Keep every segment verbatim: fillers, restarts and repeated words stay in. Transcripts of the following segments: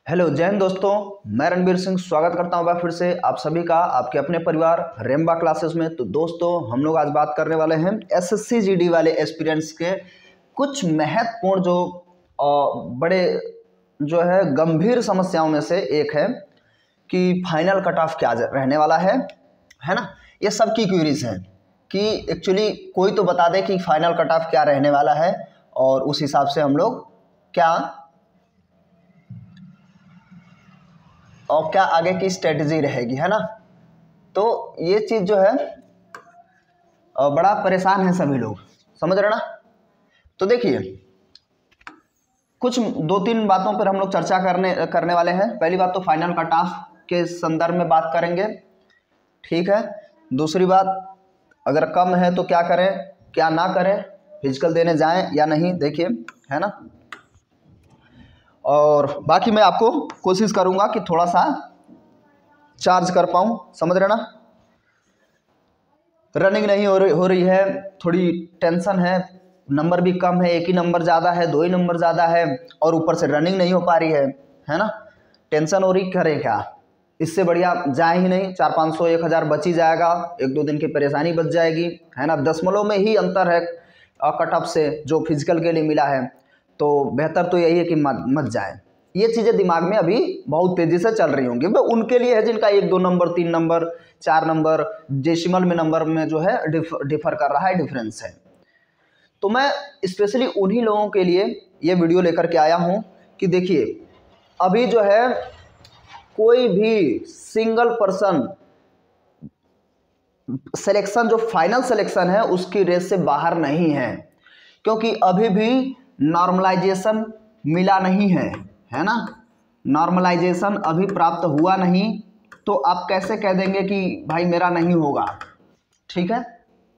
Hello जय हिंद दोस्तों, मैं रणबीर सिंह स्वागत करता हूं फिर से आप सभी का आपके अपने परिवार रेम्बा क्लासेस में। तो दोस्तों हम लोग आज बात करने वाले हैं एसएससी जीडी वाले एस्पिरेंट्स के कुछ महत्वपूर्ण जो बड़े जो है गंभीर समस्याओं में से एक है कि फाइनल कट ऑफ क्या रहने वाला है है ना। ये सबकी क्यूरीज है कि एक्चुअली कोई तो बता दे कि फाइनल कट ऑफ क्या रहने वाला है और उस हिसाब से हम लोग क्या और क्या आगे की स्ट्रेटजी रहेगी, है ना। तो ये चीज़ जो है बड़ा परेशान है सभी लोग, समझ रहे ना। तो देखिए कुछ दो तीन बातों पर हम लोग चर्चा करने करने वाले हैं। पहली बात तो फाइनल कट ऑफ के संदर्भ में बात करेंगे, ठीक है। दूसरी बात, अगर कम है तो क्या करें क्या ना करें, फिजिकल देने जाएं या नहीं, देखिए, है ना। और बाकी मैं आपको कोशिश करूंगा कि थोड़ा सा चार्ज कर पाऊँ, समझ रहे ना। रनिंग नहीं हो रही हो रही है, थोड़ी टेंशन है, नंबर भी कम है, एक ही नंबर ज़्यादा है, दो ही नंबर ज़्यादा है और ऊपर से रनिंग नहीं हो पा रही है है ना। टेंशन हो रही, करें क्या। इससे बढ़िया जाए ही नहीं, चार पाँच सौ एक हज़ार बच ही जाएगा, एक दो दिन की परेशानी बच जाएगी, है ना। दशमलव में ही अंतर है कट ऑफ से जो फिजिकल के लिए मिला है। तो बेहतर तो यही है कि मत मत जाए। ये चीज़ें दिमाग में अभी बहुत तेज़ी से चल रही होंगी, वो उनके लिए है जिनका एक दो नंबर, तीन नंबर, चार नंबर, डेसिमल में नंबर में जो है डिफ, डिफर कर रहा है, डिफरेंस है। तो मैं स्पेशली उन्हीं लोगों के लिए ये वीडियो लेकर के आया हूँ कि देखिए अभी जो है कोई भी सिंगल पर्सन सिलेक्शन जो फाइनल सिलेक्शन है उसकी रेस से बाहर नहीं है, क्योंकि अभी भी नॉर्मलाइजेशन मिला नहीं है, है ना। नॉर्मलाइजेशन अभी प्राप्त हुआ नहीं, तो आप कैसे कह देंगे कि भाई मेरा नहीं होगा, ठीक है।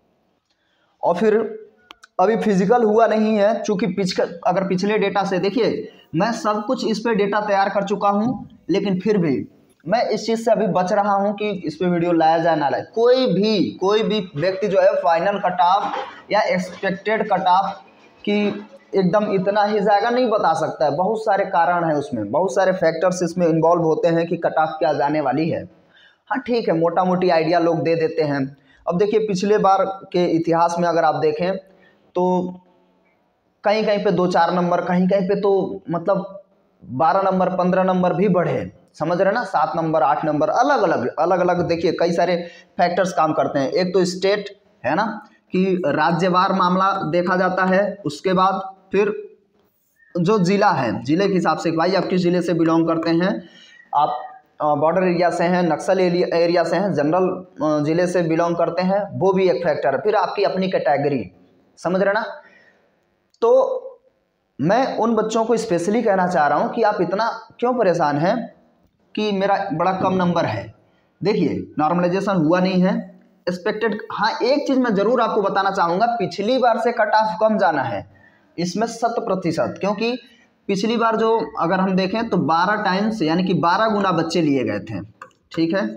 और फिर अभी फिजिकल हुआ नहीं है, चूंकि पिछले अगर पिछले डेटा से देखिए, मैं सब कुछ इस पे डेटा तैयार कर चुका हूं, लेकिन फिर भी मैं इस चीज़ से अभी बच रहा हूं कि इस पे वीडियो लाया जाए ना लाए। कोई भी कोई भी व्यक्ति जो है फाइनल कट ऑफ या एक्सपेक्टेड कट ऑफ कि एकदम इतना ही जाएगा नहीं बता सकता है। बहुत सारे कारण हैं उसमें, बहुत सारे फैक्टर्स इसमें इन्वॉल्व होते हैं कि कट ऑफ क्या जाने वाली है। हाँ ठीक है, मोटा मोटी आइडिया लोग दे देते हैं। अब देखिए पिछले बार के इतिहास में अगर आप देखें तो कहीं कहीं पे दो चार नंबर, कहीं कहीं पे तो मतलब बारह नंबर, पंद्रह नंबर भी बढ़े, समझ रहे ना। सात नंबर, आठ नंबर, अलग अलग अलग अलग देखिए कई सारे फैक्टर्स काम करते हैं। एक तो स्टेट है ना कि राज्यवार मामला देखा जाता है, उसके बाद फिर जो ज़िला है, ज़िले के हिसाब से भाई आप किस ज़िले से बिलोंग करते हैं, आप बॉर्डर एरिया से हैं, नक्सल एरिया से हैं, जनरल ज़िले से बिलोंग करते हैं, वो भी एक फैक्टर है। फिर आपकी अपनी कैटेगरी, समझ रहे ना। तो मैं उन बच्चों को स्पेशली कहना चाह रहा हूँ कि आप इतना क्यों परेशान हैं कि मेरा बड़ा कम नंबर है। देखिए नॉर्मलाइजेशन हुआ नहीं है, एक्सपेक्टेड। हाँ एक चीज़ मैं ज़रूर आपको बताना चाहूँगा, पिछली बार से कट ऑफ कम जाना है इसमें शत प्रतिशत, क्योंकि पिछली बार जो अगर हम देखें तो बारह टाइम्स यानी कि बारह गुना बच्चे लिए गए थे, ठीक है।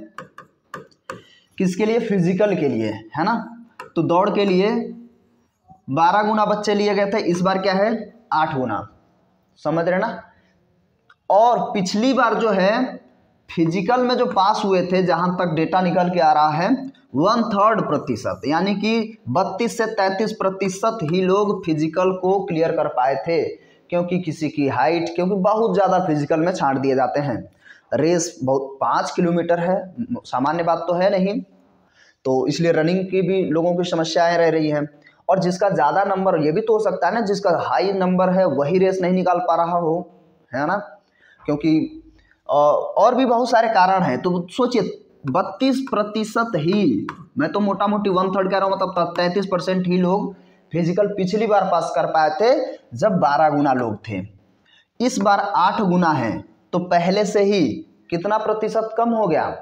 किसके लिए? फिजिकल के लिए, है ना। तो दौड़ के लिए बारह गुना बच्चे लिए गए थे, इस बार क्या है आठ गुना, समझ रहे ना। और पिछली बार जो है फिजिकल में जो पास हुए थे, जहां तक डेटा निकल के आ रहा है, वन थर्ड प्रतिशत यानी कि बत्तीस से तैंतीस प्रतिशत ही लोग फिजिकल को क्लियर कर पाए थे, क्योंकि किसी की हाइट, क्योंकि बहुत ज़्यादा फिजिकल में छांट दिए जाते हैं। रेस बहुत पाँच किलोमीटर है, सामान्य बात तो है नहीं, तो इसलिए रनिंग की भी लोगों की समस्याएं रह रही हैं। और जिसका ज़्यादा नंबर, ये भी तो हो सकता है ना जिसका हाई नंबर है वही रेस नहीं निकाल पा रहा हो, है ना, क्योंकि और भी बहुत सारे कारण हैं। तो सोचिए बत्तीस प्रतिशत ही, मैं तो मोटा मोटी वन थर्ड कह रहा हूँ, मतलब तैंतीस परसेंट ही लोग फिजिकल पिछली बार पास कर पाए थे जब बारह गुना लोग थे। इस बार आठ गुना है, तो पहले से ही कितना प्रतिशत कम हो गया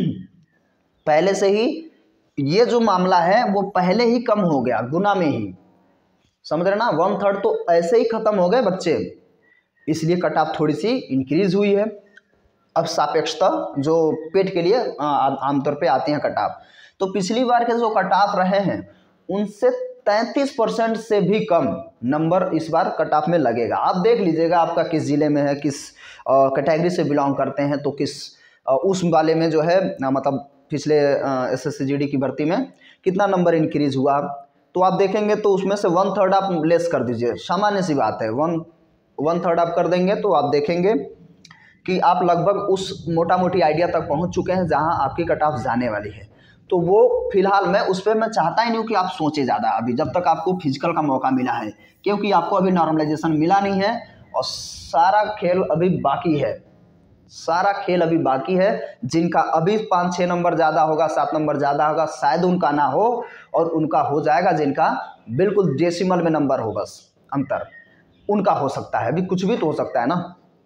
पहले से ही ये जो मामला है वो पहले ही कम हो गया, गुना में ही, समझ रहे ना। वन थर्ड तो ऐसे ही खत्म हो गए बच्चे, इसलिए कट ऑफ थोड़ी सी इंक्रीज हुई है। अब सापेक्षता जो पेट के लिए आमतौर पे आती हैं कट ऑफ, तो पिछली बार के जो कट ऑफ रहे हैं उनसे तैंतीस परसेंट से भी कम नंबर इस बार कट ऑफ में लगेगा। आप देख लीजिएगा आपका किस ज़िले में है, किस कैटेगरी से बिलोंग करते हैं, तो किस आ, उस वाले में जो है आ, मतलब पिछले S S C G D की भर्ती में कितना नंबर इंक्रीज हुआ, तो आप देखेंगे तो उसमें से वन थर्ड आप लेस कर दीजिए, सामान्य सी बात है, वन वन थर्ड आप कर देंगे तो आप देखेंगे कि आप लगभग उस मोटा मोटी आइडिया तक पहुंच चुके हैं जहां आपकी कट ऑफ जाने वाली है। तो वो फिलहाल मैं उस पर मैं चाहता ही नहीं हूँ कि आप सोचें ज़्यादा अभी, जब तक आपको फिजिकल का मौका मिला है, क्योंकि आपको अभी नॉर्मलाइजेशन मिला नहीं है और सारा खेल अभी बाकी है, सारा खेल अभी बाकी है। जिनका अभी पाँच छः नंबर ज़्यादा होगा, सात नंबर ज़्यादा होगा, शायद उनका ना हो और उनका हो जाएगा जिनका बिल्कुल डेसिमल में नंबर हो, बस अंतर उनका हो सकता है, अभी कुछ भी तो हो सकता है ना।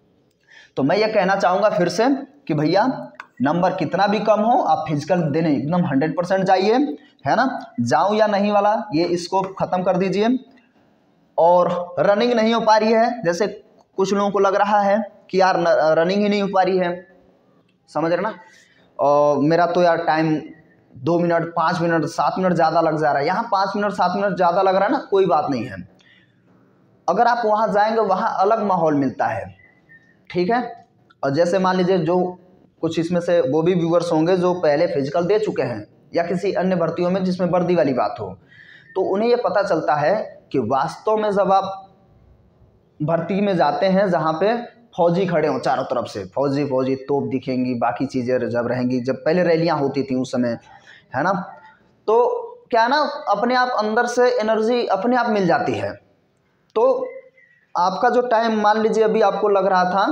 तो मैं ये कहना चाहूँगा फिर से कि भैया नंबर कितना भी कम हो, आप फिजिकल देने एकदम हंड्रेड परसेंट जाइए, है ना। जाऊँ या नहीं वाला ये इसको ख़त्म कर दीजिए। और रनिंग नहीं हो पा रही है, जैसे कुछ लोगों को लग रहा है कि यार रनिंग ही नहीं हो पा रही है, समझ रहे ना, और मेरा तो यार टाइम दो मिनट पाँच मिनट सात मिनट ज़्यादा लग जा रहा है। यहाँ पाँच मिनट सात मिनट ज़्यादा लग रहा है ना, कोई बात नहीं है, अगर आप वहाँ जाएंगे वहाँ अलग माहौल मिलता है, ठीक है। और जैसे मान लीजिए जो कुछ इसमें से वो भी व्यूअर्स होंगे जो पहले फिजिकल दे चुके हैं या किसी अन्य भर्तियों में जिसमें वर्दी वाली बात हो, तो उन्हें ये पता चलता है कि वास्तव में जब आप भर्ती में जाते हैं जहाँ पे फौजी खड़े हों चारों तरफ से, फौजी फौजी तोप दिखेंगी, बाकी चीज़ें जब रहेंगी, जब पहले रैलियाँ होती थी उस समय, है ना, तो क्या ना अपने आप अंदर से एनर्जी अपने आप मिल जाती है। तो आपका जो टाइम मान लीजिए अभी आपको लग रहा था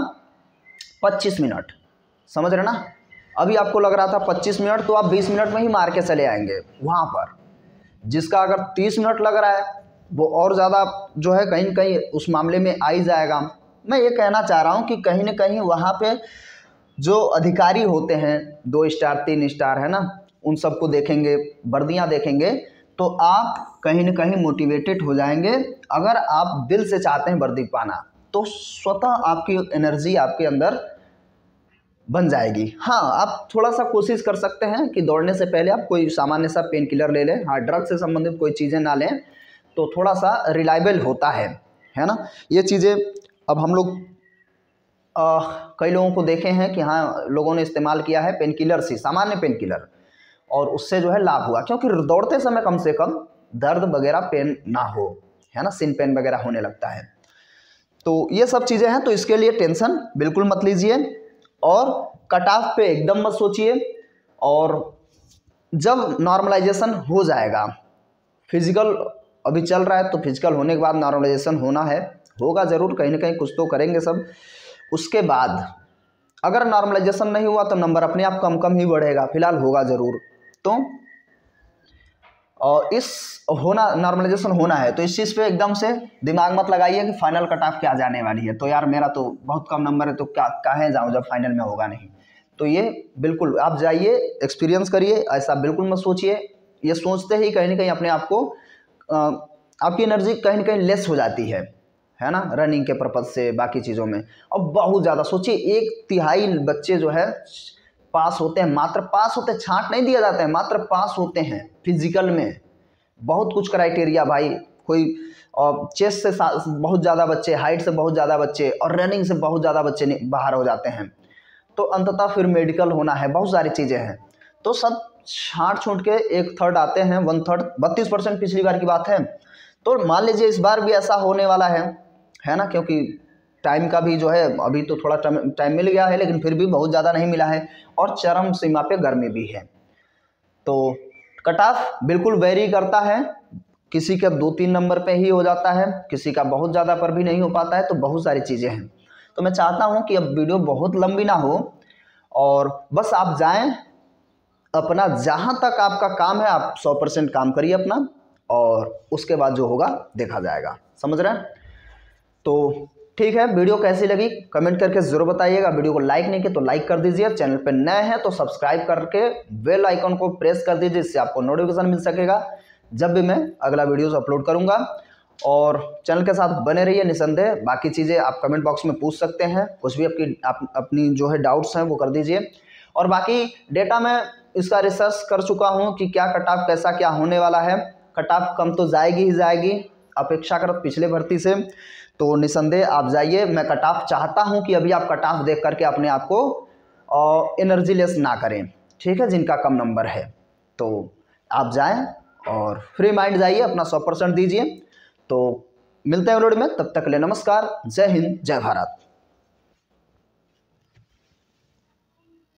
पच्चीस मिनट, समझ रहे ना, अभी आपको लग रहा था पच्चीस मिनट, तो आप बीस मिनट में ही मार के चले आएंगे वहाँ पर। जिसका अगर तीस मिनट लग रहा है वो और ज़्यादा जो है कहीं न कहीं उस मामले में आ ही जाएगा। मैं ये कहना चाह रहा हूँ कि कहीं न कहीं वहाँ पे जो अधिकारी होते हैं दो स्टार तीन स्टार, है ना, उन सबको देखेंगे, वर्दियाँ देखेंगे, तो आप कहीं न कहीं मोटिवेटेड हो जाएंगे। अगर आप दिल से चाहते हैं वर्दी पाना तो स्वतः आपकी एनर्जी आपके अंदर बन जाएगी। हाँ, आप थोड़ा सा कोशिश कर सकते हैं कि दौड़ने से पहले आप कोई सामान्य सा पेन किलर ले लें, हाँ, ड्रग से संबंधित कोई चीज़ें ना लें, तो थोड़ा सा रिलायबल होता है, है ना। ये चीज़ें अब हम लोग कई लोगों को देखे हैं कि हाँ लोगों ने इस्तेमाल किया है पेन किलर से, सामान्य पेन किलर, और उससे जो है लाभ हुआ, क्योंकि दौड़ते समय कम से कम दर्द वगैरह पेन ना हो, है ना, सिन पेन वगैरह होने लगता है। तो ये सब चीज़ें हैं, तो इसके लिए टेंशन बिल्कुल मत लीजिए और कट ऑफ पे एकदम मत सोचिए। और जब नॉर्मलाइजेशन हो जाएगा, फिजिकल अभी चल रहा है तो फिजिकल होने के बाद नॉर्मलाइजेशन होना है, होगा ज़रूर, कहीं ना कहीं कुछ तो करेंगे सब। उसके बाद अगर नॉर्मलाइजेशन नहीं हुआ तो नंबर अपने आप कम कम ही बढ़ेगा, फिलहाल होगा ज़रूर। तो और इस होना नॉर्मलाइजेशन होना है तो इस चीज़ पे एकदम से दिमाग मत लगाइए कि फाइनल कट ऑफ क्या जाने वाली है, तो यार मेरा तो बहुत कम नंबर है तो क्या कहाँ जाऊँ जब फाइनल में होगा नहीं। तो ये बिल्कुल आप जाइए, एक्सपीरियंस करिए, ऐसा बिल्कुल मत सोचिए। ये सोचते ही कहीं ना कहीं अपने आप को आपकी एनर्जी कहीं ना कहीं लेस हो जाती है, है ना, रनिंग के पर्पज़ से, बाकी चीज़ों में। और बहुत ज़्यादा सोचिए, एक तिहाई बच्चे जो है पास होते हैं, मात्र पास होते हैं, छांट नहीं दिया जाता है, मात्र पास होते हैं फिजिकल में। बहुत कुछ क्राइटेरिया भाई, कोई चेस्ट से बहुत ज़्यादा बच्चे, हाइट से बहुत ज़्यादा बच्चे और रनिंग से बहुत ज़्यादा बच्चे बाहर हो जाते हैं। तो अंततः फिर मेडिकल होना है, बहुत सारी चीज़ें हैं, तो सब छांट छूट के एक थर्ड आते हैं, वन थर्ड, बत्तीस परसेंट पिछली बार की बात है। तो मान लीजिए इस बार भी ऐसा होने वाला है, है ना, क्योंकि टाइम का भी जो है अभी तो थोड़ा टाइम मिल गया है, लेकिन फिर भी बहुत ज़्यादा नहीं मिला है और चरम सीमा पे गर्मी भी है। तो कट ऑफ बिल्कुल वेरी करता है, किसी का दो तीन नंबर पे ही हो जाता है, किसी का बहुत ज़्यादा पर भी नहीं हो पाता है, तो बहुत सारी चीज़ें हैं। तो मैं चाहता हूँ कि अब वीडियो बहुत लंबी ना हो और बस आप जाएं अपना, जहाँ तक आपका काम है आप सौ परसेंट काम करिए अपना, और उसके बाद जो होगा देखा जाएगा, समझ रहे हैं। तो ठीक है, वीडियो कैसी लगी कमेंट करके ज़रूर बताइएगा। वीडियो को लाइक नहीं किया तो लाइक कर दीजिए, चैनल पर नए हैं तो सब्सक्राइब करके बेल आइकन को प्रेस कर दीजिए, इससे आपको नोटिफिकेशन मिल सकेगा जब भी मैं अगला वीडियोस अपलोड करूंगा। और चैनल के साथ बने रहिए निसंदेह। बाकी चीज़ें आप कमेंट बॉक्स में पूछ सकते हैं, कुछ भी आपकी आप, अपनी जो है डाउट्स हैं वो कर दीजिए। और बाकी डेटा मैं इसका रिसर्च कर चुका हूँ कि क्या कट ऑफ कैसा क्या होने वाला है। कट ऑफ कम तो जाएगी ही जाएगी अपेक्षाकृत पिछले भर्ती से, तो निसंदेह आप जाइए। मैं कट ऑफ चाहता हूं कि अभी आप कट ऑफ देख करके अपने आप को एनर्जी लेस ना करें, ठीक है, जिनका कम नंबर है तो आप जाएं और फ्री माइंड जाइए, अपना सौ परसेंट दीजिए। तो मिलते हैं रोड में, तब तक के लिए नमस्कार, जय हिंद, जय भारत।